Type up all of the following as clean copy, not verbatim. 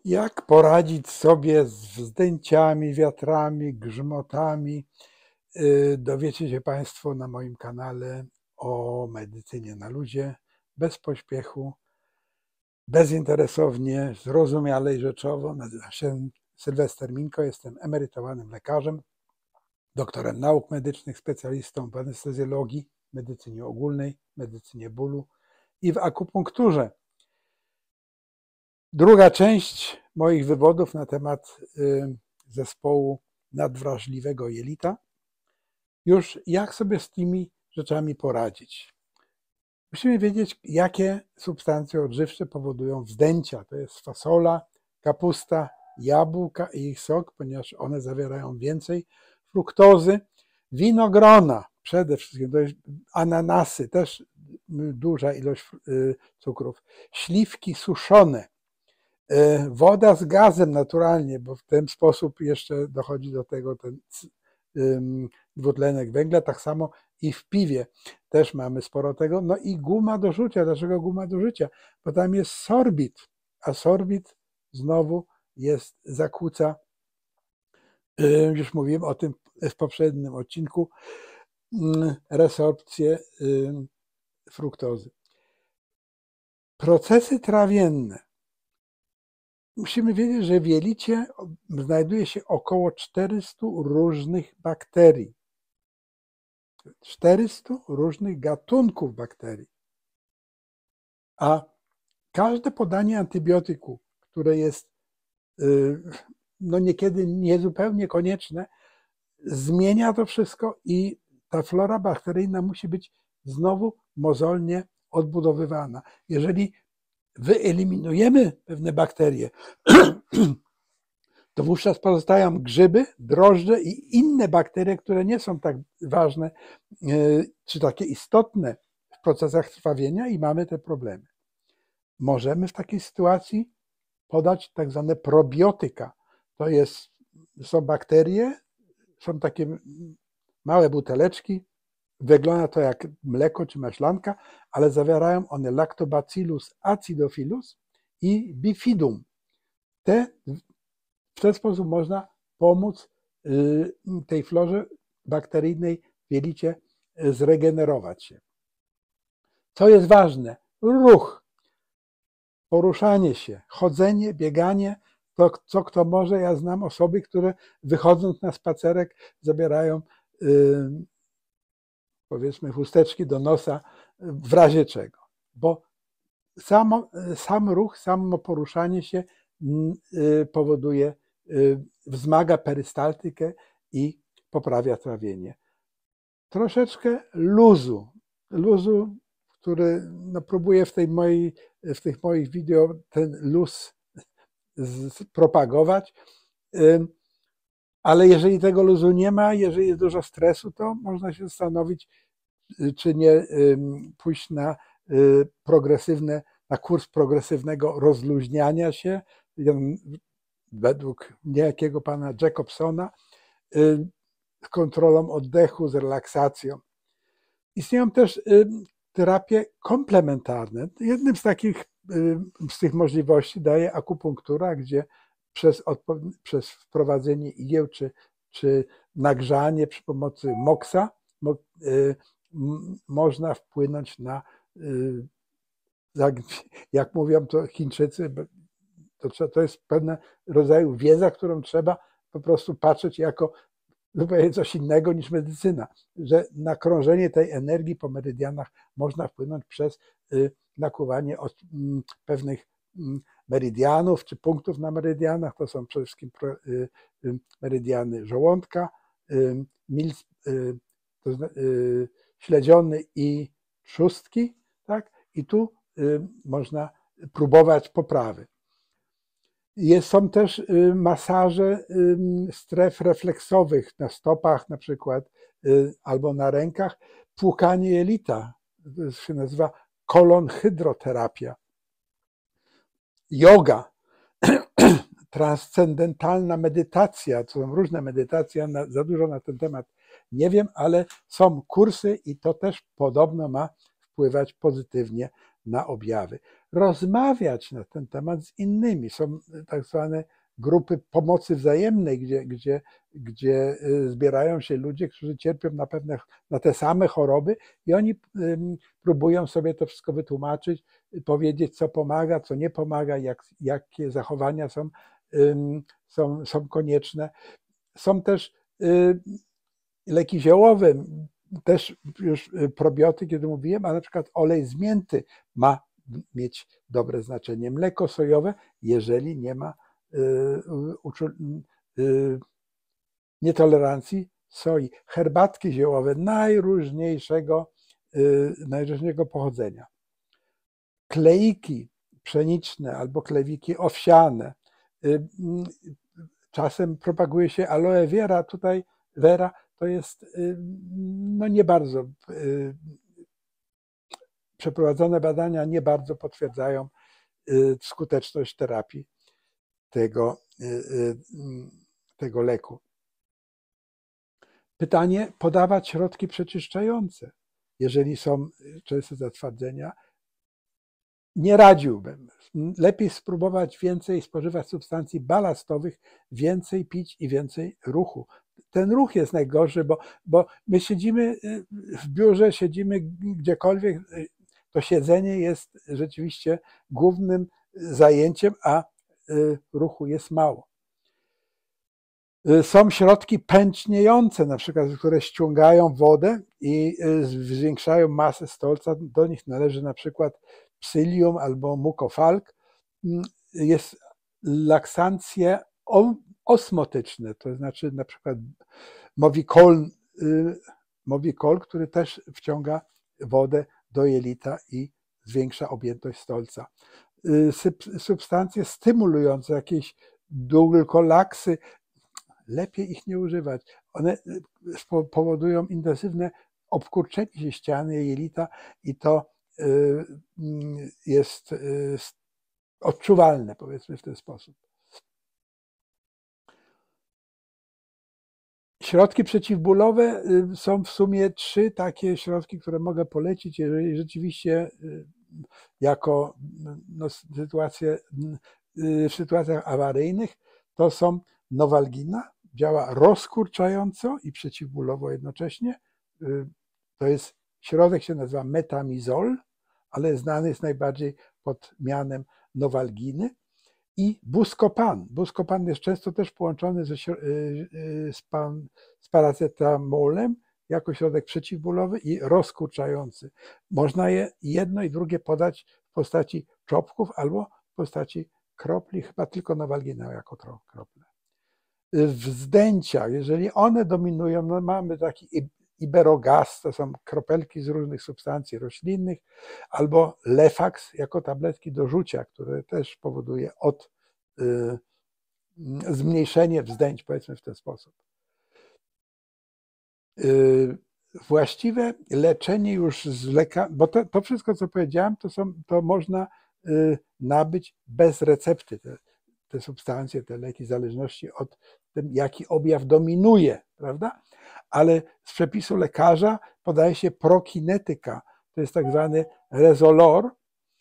Jak poradzić sobie z wzdęciami, wiatrami, grzmotami? Dowiecie się Państwo na moim kanale o medycynie na luzie, bez pośpiechu, bezinteresownie, zrozumiale i rzeczowo. Nazywam się Sylwester Minko, jestem emerytowanym lekarzem, doktorem nauk medycznych, specjalistą w anestezjologii, medycynie ogólnej, medycynie bólu i w akupunkturze. Druga część moich wywodów na temat zespołu nadwrażliwego jelita. Już jak sobie z tymi rzeczami poradzić? Musimy wiedzieć, jakie substancje odżywcze powodują wzdęcia. To jest fasola, kapusta, jabłka i ich sok, ponieważ one zawierają więcej fruktozy. Winogrona przede wszystkim, to jest ananasy, też duża ilość cukrów. Śliwki suszone. Woda z gazem naturalnie, bo w ten sposób jeszcze dochodzi do tego ten dwutlenek węgla, tak samo i w piwie też mamy sporo tego. No i guma do rzucia. Dlaczego guma do rzucia? Bo tam jest sorbit, a sorbit znowu zakłóca, już mówiłem o tym w poprzednim odcinku, resorpcję fruktozy. Procesy trawienne. Musimy wiedzieć, że w jelicie znajduje się około 400 różnych bakterii. 400 różnych gatunków bakterii. A każde podanie antybiotyku, które jest no niekiedy niezupełnie konieczne, zmienia to wszystko i ta flora bakteryjna musi być znowu mozolnie odbudowywana. Jeżeli wyeliminujemy pewne bakterie, to wówczas pozostają grzyby, drożdże i inne bakterie, które nie są tak ważne czy takie istotne w procesach trawienia i mamy te problemy. Możemy w takiej sytuacji podać tak zwane probiotyka. Są bakterie, są takie małe buteleczki, wygląda to jak mleko czy maślanka, ale zawierają one Lactobacillus acidophilus i bifidum. W ten sposób można pomóc tej florze bakteryjnej w jelicie zregenerować się. Co jest ważne? Ruch, poruszanie się, chodzenie, bieganie, to co kto może. Ja znam osoby, które wychodząc na spacerek zabierają powiedzmy chusteczki do nosa w razie czego. Bo sam ruch, samo poruszanie się powoduje, wzmaga perystaltykę i poprawia trawienie. Troszeczkę luzu, który próbuję w tych moich wideo ten luz propagować, ale jeżeli tego luzu nie ma, jeżeli jest dużo stresu, to można się zastanowić, czy nie pójść na kurs progresywnego rozluźniania się, według niejakiego pana Jacobsona, z kontrolą oddechu, z relaksacją. Istnieją też terapie komplementarne. Jednym z tych możliwości daje akupunktura, gdzie przez wprowadzenie igieł czy nagrzanie przy pomocy moksa można wpłynąć na, jak mówią to Chińczycy, to jest pewnego rodzaju wiedza, którą trzeba po prostu patrzeć jako zupełnie coś innego niż medycyna, że na krążenie tej energii po meridianach można wpłynąć przez nakłuwanie pewnych meridianów czy punktów na meridianach. To są przede wszystkim meridiany żołądka, śledziony i trzustki, tak? I tu można próbować poprawy. Są też masaże stref refleksowych na stopach na przykład albo na rękach, płukanie jelita, to się nazywa kolonhydroterapia. Yoga, transcendentalna medytacja, to są różne medytacje, za dużo na ten temat nie wiem, ale są kursy i to też podobno ma wpływać pozytywnie na objawy. Rozmawiać na ten temat z innymi. Są tak zwane grupy pomocy wzajemnej, gdzie zbierają się ludzie, którzy cierpią na te same choroby i oni próbują sobie to wszystko wytłumaczyć, powiedzieć, co pomaga, co nie pomaga, jakie zachowania są konieczne. Są też leki ziołowe, też już probiotyki, kiedy mówiłem, a na przykład olej z mięty ma mieć dobre znaczenie. Mleko sojowe, jeżeli nie ma nietolerancji soi. Herbatki ziołowe najróżniejszego pochodzenia. Kleiki pszeniczne albo klejiki owsiane. Czasem propaguje się aloe vera. Tutaj vera to jest nie bardzo, przeprowadzone badania nie bardzo potwierdzają skuteczność terapii tego leku. Pytanie, podawać środki przeczyszczające, jeżeli są częste zatwardzenia. Nie radziłbym. Lepiej spróbować więcej spożywać substancji balastowych, więcej pić i więcej ruchu. Ten ruch jest najgorszy, bo my siedzimy w biurze, siedzimy gdziekolwiek, to siedzenie jest rzeczywiście głównym zajęciem, a ruchu jest mało. Są środki pęczniejące, na przykład, które ściągają wodę i zwiększają masę stolca. Do nich należy na przykład psyllium albo mucofalc. Jest laksancje osmotyczne, to znaczy na przykład Movicol, który też wciąga wodę do jelita i zwiększa objętość stolca. Substancje stymulujące, jakieś dulcolaksy, lepiej ich nie używać. One powodują intensywne obkurczenie się ściany jelita i to jest odczuwalne, powiedzmy w ten sposób. Środki przeciwbólowe są w sumie 3 takie środki, które mogę polecić, jeżeli rzeczywiście jako w sytuacjach awaryjnych, to są Novalgina, działa rozkurczająco i przeciwbólowo jednocześnie. To jest środek, się nazywa metamizol, ale znany jest najbardziej pod mianem Novalginy. I Buscopan. Buscopan jest często też połączony z paracetamolem jako środek przeciwbólowy i rozkurczający. Można je jedno i drugie podać w postaci czopków albo w postaci kropli, chyba tylko Novalgina jako krople. Wzdęcia, jeżeli one dominują, no mamy taki Iberogaz, to są kropelki z różnych substancji roślinnych, albo Lefax jako tabletki do rzucia, które też powoduje zmniejszenie wzdęć, powiedzmy w ten sposób. Właściwe leczenie już z lekami, bo to wszystko, co powiedziałem, to można nabyć bez recepty. Te substancje, te leki, w zależności od tym, jaki objaw dominuje, prawda? Ale z przepisu lekarza podaje się prokinetyka, to jest tak zwany Resolor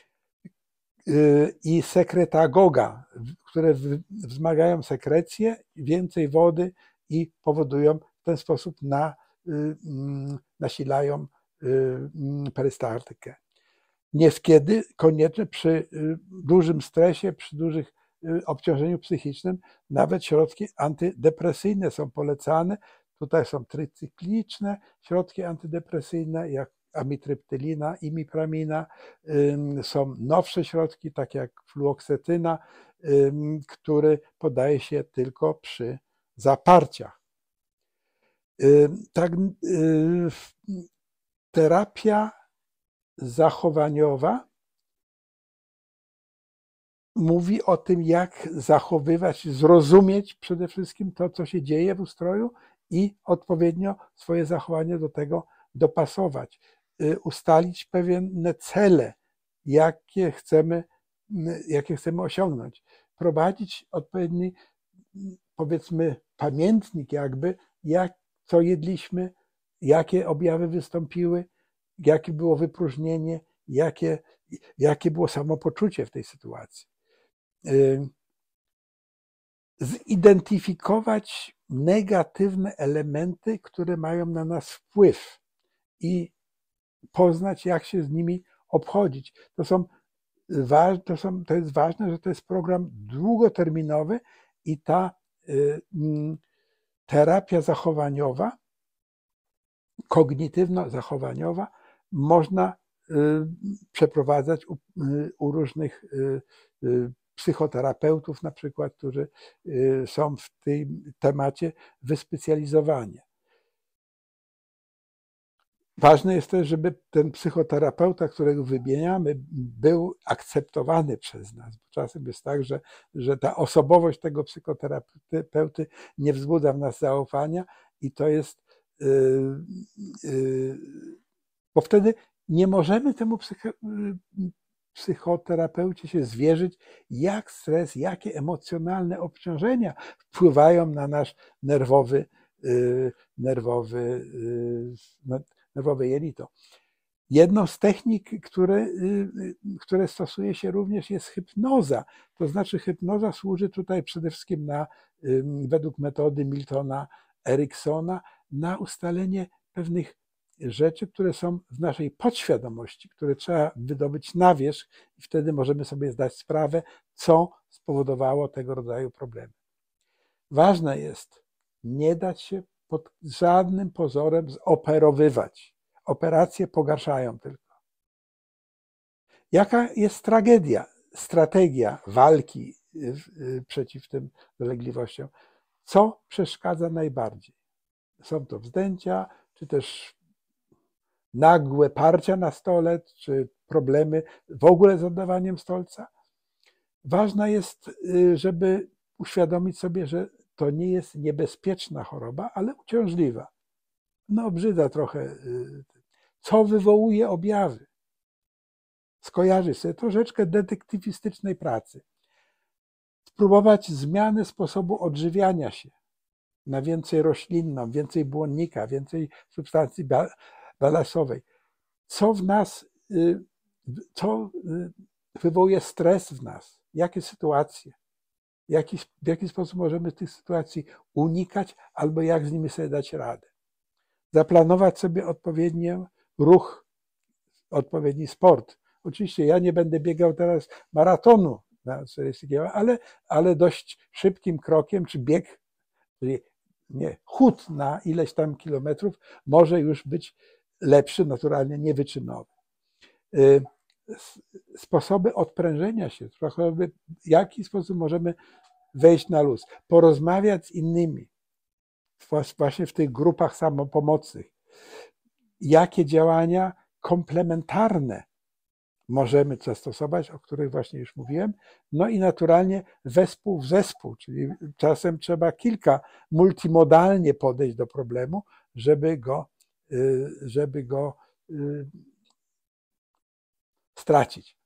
i sekretagoga, które wzmagają sekrecję, więcej wody i powodują w ten sposób nasilają perystaltykę. Niekiedy koniecznie przy dużym stresie, przy dużym obciążeniu psychicznym nawet środki antydepresyjne są polecane. Tutaj są trycykliczne środki antydepresyjne, jak amitryptylina, imipramina. Są nowsze środki, takie jak fluoksetyna, które podaje się tylko przy zaparciach. Tak, terapia zachowaniowa mówi o tym, jak zachowywać, zrozumieć przede wszystkim to, co się dzieje w ustroju i odpowiednio swoje zachowanie do tego dopasować. Ustalić pewne cele, jakie chcemy osiągnąć. Prowadzić odpowiedni, powiedzmy, pamiętnik jakby, co jedliśmy, jakie objawy wystąpiły, jakie było wypróżnienie, jakie jakie było samopoczucie w tej sytuacji. Zidentyfikować negatywne elementy, które mają na nas wpływ i poznać, jak się z nimi obchodzić. To jest ważne, że to jest program długoterminowy i ta terapia zachowaniowa, kognitywno-zachowaniowa można przeprowadzać u różnych psychoterapeutów, na przykład, którzy są w tym temacie wyspecjalizowani. Ważne jest też, żeby ten psychoterapeuta, którego wybieramy, był akceptowany przez nas. Bo czasem jest tak, że ta osobowość tego psychoterapeuty nie wzbudza w nas zaufania i to jest, bo wtedy nie możemy temu psychoterapeucie się zwierzyć, jak stres, jakie emocjonalne obciążenia wpływają na nasz nerwowe jelito. Jedną z technik, które stosuje się również, jest hipnoza. To znaczy hipnoza służy tutaj przede wszystkim według metody Miltona Ericksona na ustalenie pewnych rzeczy, które są w naszej podświadomości, które trzeba wydobyć na wierzch i wtedy możemy sobie zdać sprawę, co spowodowało tego rodzaju problemy. Ważne jest nie dać się pod żadnym pozorem zoperowywać. Operacje pogarszają tylko. Jaka jest strategia walki przeciw tym dolegliwościom? Co przeszkadza najbardziej? Są to wzdęcia, czy też nagłe parcia na stole, czy problemy w ogóle z oddawaniem stolca. Ważne jest, żeby uświadomić sobie, że to nie jest niebezpieczna choroba, ale uciążliwa. No, obrzydza trochę. Co wywołuje objawy? Skojarzyć sobie troszeczkę detektywistycznej pracy. Spróbować zmiany sposobu odżywiania się na więcej roślinną, więcej błonnika, więcej substancji balastowej. Co w nas, co wywołuje stres w nas? Jakie sytuacje? W jaki sposób możemy tych sytuacji unikać albo jak z nimi sobie dać radę? Zaplanować sobie odpowiedni ruch, odpowiedni sport. Oczywiście ja nie będę biegał teraz maratonu na 40 km, ale dość szybkim krokiem, czy bieg, czyli chód na ileś tam kilometrów może już być lepszy, naturalnie niewyczynowy. Sposoby odprężenia się, w jaki sposób możemy wejść na luz, porozmawiać z innymi, właśnie w tych grupach samopomocnych. Jakie działania komplementarne możemy zastosować, o których właśnie już mówiłem. No i naturalnie wespół w zespół, czyli czasem trzeba multimodalnie podejść do problemu, żeby go stracić.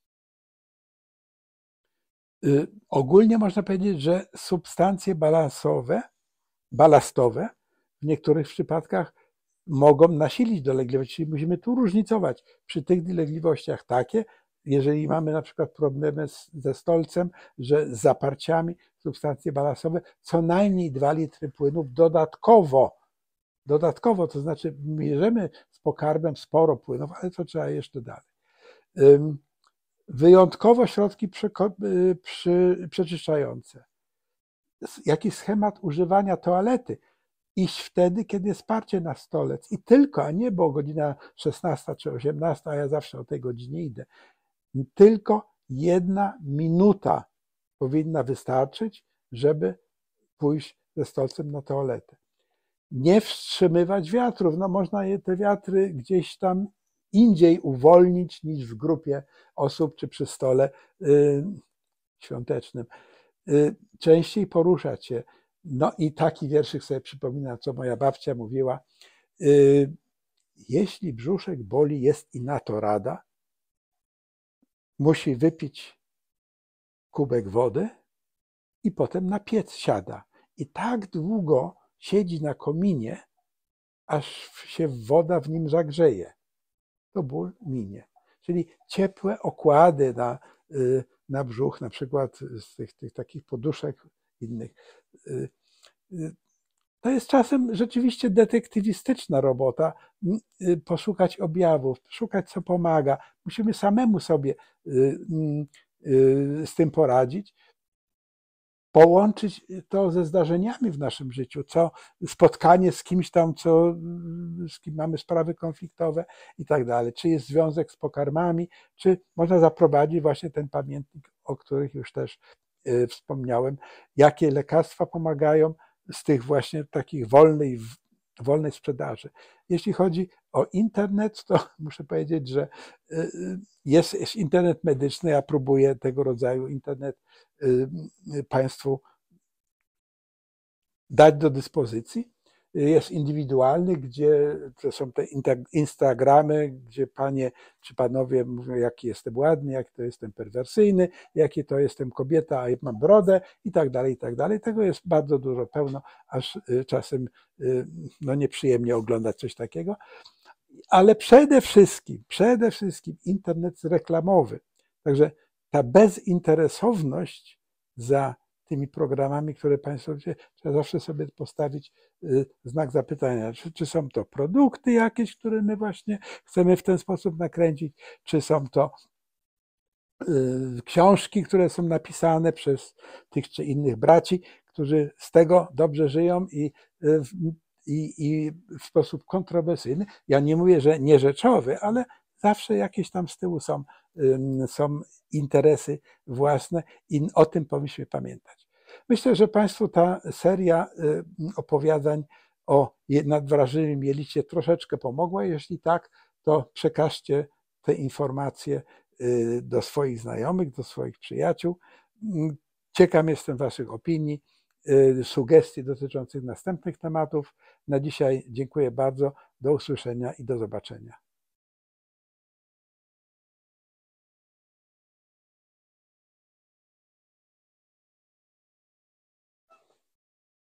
Ogólnie można powiedzieć, że substancje balastowe w niektórych przypadkach mogą nasilić dolegliwość, czyli musimy tu różnicować. Przy tych dolegliwościach takie, jeżeli mamy na przykład problemy ze stolcem, że z zaparciami substancje balastowe, co najmniej 2 litry płynów dodatkowo, to znaczy bierzemy z pokarmem sporo płynów, ale to trzeba jeszcze dalej. Wyjątkowo środki przeczyszczające. Jaki schemat używania toalety? Iść wtedy, kiedy jest parcie na stolec i tylko, a nie bo godzina 16 czy 18, a ja zawsze o tej godzinie idę. Tylko 1 minuta powinna wystarczyć, żeby pójść ze stolcem na toaletę. Nie wstrzymywać wiatrów. No można te wiatry gdzieś tam indziej uwolnić niż w grupie osób czy przy stole świątecznym. Częściej poruszać się. No i taki wierszyk sobie przypominam, co moja babcia mówiła. Jeśli brzuszek boli, jest i na to rada. Musi wypić kubek wody i potem na piec siada. I tak długo siedzi na kominie, aż się woda w nim zagrzeje. To ból minie. czyli ciepłe okłady na brzuch, na przykład z tych takich poduszek innych. To jest czasem rzeczywiście detektywistyczna robota, poszukać objawów, szukać, co pomaga. Musimy samemu sobie z tym poradzić, połączyć to ze zdarzeniami w naszym życiu, spotkanie z kimś tam, z kim mamy sprawy konfliktowe i tak dalej. Czy jest związek z pokarmami, czy można zaprowadzić właśnie ten pamiętnik, o których już też wspomniałem, jakie lekarstwa pomagają z tych właśnie takich wolnej sprzedaży. Jeśli chodzi o internet, to muszę powiedzieć, że jest internet medyczny, ja próbuję tego rodzaju internet Państwu dać do dyspozycji. Jest indywidualny, gdzie to są te Instagramy, gdzie panie czy panowie mówią, jaki jestem ładny, jaki to jestem perwersyjny, jaki to jestem kobieta, a mam brodę i tak dalej, i tak dalej. Tego jest bardzo dużo, pełno, aż czasem nieprzyjemnie oglądać coś takiego. Ale przede wszystkim internet reklamowy. Także ta bezinteresowność za tymi programami, które Państwo wiecie, trzeba zawsze sobie postawić znak zapytania, czy są to produkty jakieś, które my właśnie chcemy w ten sposób nakręcić, czy są to książki, które są napisane przez tych czy innych braci, którzy z tego dobrze żyją i w sposób kontrowersyjny. Ja nie mówię, że nierzeczowy, ale zawsze jakieś tam z tyłu są interesy własne i o tym powinniśmy pamiętać. Myślę, że Państwu ta seria opowiadań o nadwrażliwym jelicie troszeczkę pomogła. Jeśli tak, to przekażcie te informacje do swoich znajomych, do swoich przyjaciół. Ciekaw jestem Waszych opinii, sugestii dotyczących następnych tematów. Na dzisiaj dziękuję bardzo. Do usłyszenia i do zobaczenia.